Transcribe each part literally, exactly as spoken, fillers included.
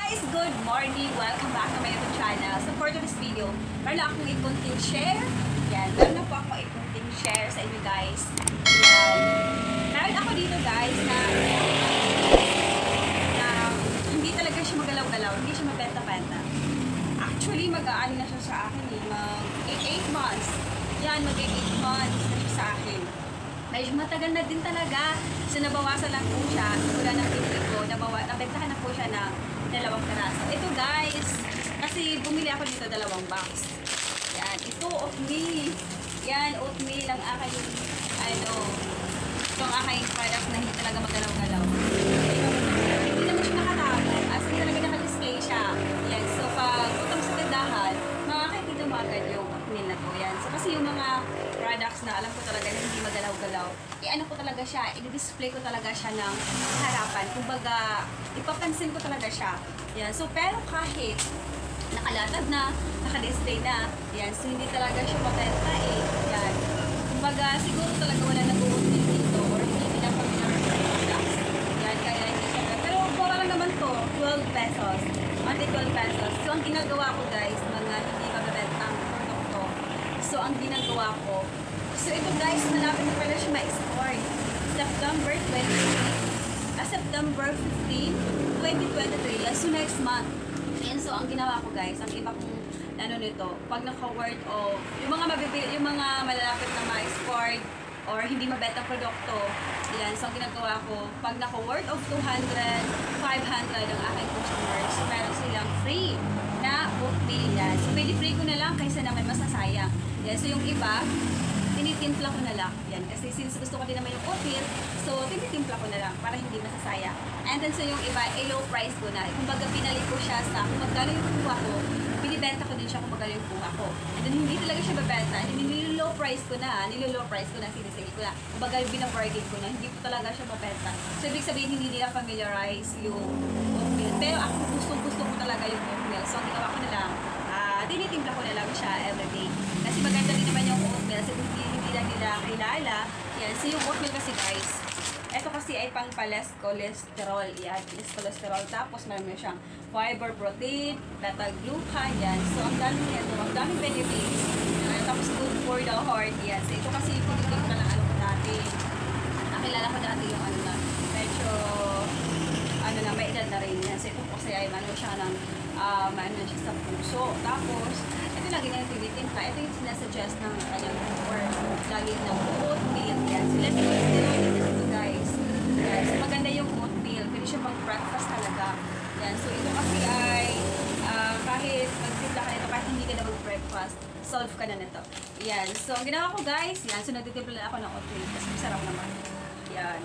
guys! Good morning! Welcome back to my YouTube channel. So for today's video, meron na akong ikunting share. Yan, meron na po akong ikunting share sa inyo guys. Yan. Meron ako dito guys na na hindi talaga siya magalaw-galaw, hindi siya mabenta-benta. Actually, mag-aani na siya sa akin eh, mag eight months. Yan, mag eight months na siya sa akin. Medyo matagal na din talaga. So, nabawasan lang po siya. Mula ng pinili ko, nabawa, nabentahan na po siya ng dalawang peraso. Ito guys, kasi bumili ako dito dalawang box. Yan, ito oatmeal. Yan, oatmeal ang aking, ano, itong aking product na hindi talaga magalaw-galaw. Hindi naman siya nakatamo. As in talaga naka-display siya. Yan, so pag utang sa tindahan, makakakita mo agad yung oatmeal na to. Yan, so kasi yung mga products na alam ko talaga na hindi magalaw-galaw, i-ano ko talaga siya, i-display ko talaga siya ng harapan. Kumbaga, ipapansin ko talaga siya. Yan. So, pero kahit nakalatag na, naka-display na, yan. So, hindi talaga siya mabenta eh. Yan. Kumbaga, siguro talaga wala nag-uuntil dito or hindi pinapamilang products. Yan. Kaya hindi siya. Pero, mura lang naman to, twelve pesos. Only twelve pesos. So, ang ginagawa ko guys, mga hindi mabibentang produkto. So, ang ginagawa ko, so ito guys, malapit na pala siya ma-export. September twenty-three, ah, September fifteenth, twenty twenty-three, yes, so next month. And so, ang ginawa ko guys, ang iba kong, ano nito, pag naka-word of, yung mga mabibili, yung mga malalapit na ma-export, or hindi mabenta produkto, yan, so ang ginagawa ko, pag naka-word of two hundred, five hundred ang aking customers, meron silang free na oatmeal yan. So, pwede free ko na lang kaysa naman masasayang. Yan, so yung iba, tinitimpla ko na lang. Yan, kasi since gusto ko din naman yung oatmeal, so tinitimpla ko na lang para hindi masasayang. And then so yung iba, eh, low price ko na. Kumbaga pinali ko siya sa kung magkano yung kuha ko, binibenta ko din siya kung magkano yung kuha ko. And then hindi talaga siya babenta, and then nilo-low price ko na, nilo-low price ko na, sinisili ko na. Kumbaga binabargain ko na, hindi ko talaga siya babenta. So ibig sabihin, hindi nila familiarize yung oatmeal. Pero ako gusto-gusto ko talaga yung oatmeal. So ang ginawa ko na lang, uh, tinitimpla ko na lang siya everyday. Kasi maganda din naman yung oatmeal, kasi hindi, hindi lang nila kilala. Yan, so yung oatmeal kasi guys, ito kasi ay pang pales cholesterol. Yan, pales cholesterol. Tapos meron siyang fiber, protein, beta-glucan. Yan. So, ang dami nito. Ang daming benefits. Yan. Tapos good for the heart. Yan. So, ito kasi pinitin ka ng ano ko dati. Nakilala ko dati yung ano na, medyo, ano na, may edad na rin. Yan. So, ito kasi ay ano siya ng, um, ano siya sa puso. Tapos, ito lagi na yung tinitin ka. Ito yung sinasuggest ng kanyang or lagi ng oatmeal. Yan. So, let's go ito guys. Yan. So, maganda yung oatmeal. Pwede siya pang breakfast talaga. Yan. So, ito kasi ay uh, kahit magtipla ka nito, kahit hindi ka na mag-breakfast, solve ka na nito. Yan. So, ang ginawa ko guys, yan. So, nagtitipla na ako ng oatmeal kasi masarap naman. Yan.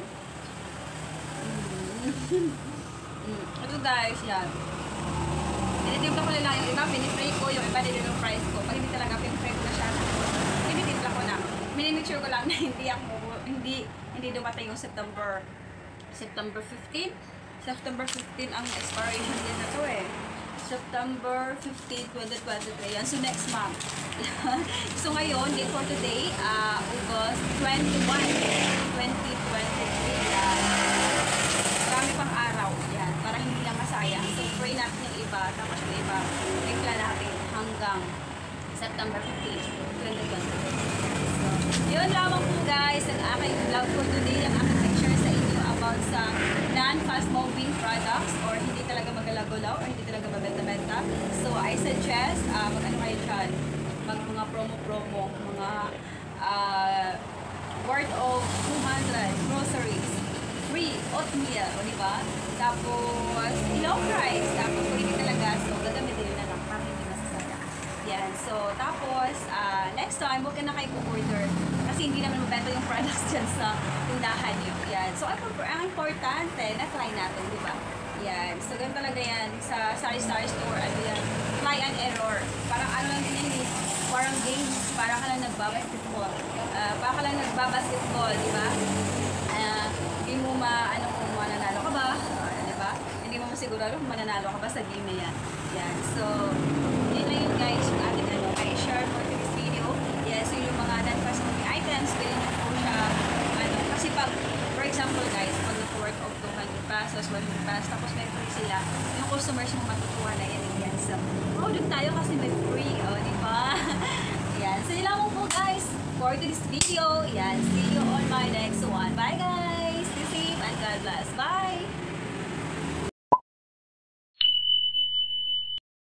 Mm. mm. Ito guys, yan. Tinitimpla ko na lang yung iba, pinipray ko, yung iba din yung price ko. Pag hindi talaga pinipray ko na siya, tinitimpla ko na. Minimake sure ko lang na hindi ako, hindi, hindi dumating yung September, September fifteenth. September fifteenth ang expiration din na to eh. September fifteenth, twenty twenty-three. Yan. So, next month. So, ngayon, day for today, uh, August twenty-first, twenty twenty-three. Yan. Marami pang araw. Yan. Para hindi lang masayang. So, pray natin yung iba. Tapos yung iba, tingnan natin hanggang September fifteenth, twenty twenty-three. So, yun lamang po guys, ang aking vlog for today, ang aking picture sa inyo about sa non-fast moving products or hindi talaga magalaw-galaw or hindi talaga mabenta-benta. So, I suggest, uh, mag-ano kayo dyan, mag mga promo-promo, mga uh, worth of two hundred groceries, free oatmeal, o diba? Tapos, low price, tapos kung hindi talaga, so gagamitin nyo na lang para hindi masasayang. Yan, so, tapos, uh, next time, huwag ka na kayo order kasi hindi naman mabenta yung products dyan sa tindahan nyo. Yan. So, ang importante, na-try natin, di ba? Yan. So, ganun talaga yan. Sa sari-sari store, ano yan, try and error. Parang ano lang din yan, parang games, parang ka lang nagbabasketball. Uh, parang ka lang nagbabasketball, di ba? Uh, hindi mo ma, ano kung mananalo ka ba? Uh, di ba? Hindi mo masigurado kung mananalo ka ba sa game na yan. Yan. So, yun lang yun guys, yung ating ano, I share for this video. Yes, so yung mga non-fast moving items, pwede nyo po siya, ano, kasi pag, for example guys, pag nag-work of two hundred pesos, pesos, one hundred pesos, tapos may free sila. Yung customers mo matutuwa na yan. Yan. So, order tayo kasi may free, o, oh, di ba? Yan. So, yun lang po guys for this video. Yan. See you on my next one. Bye guys! Stay safe and God bless. Bye!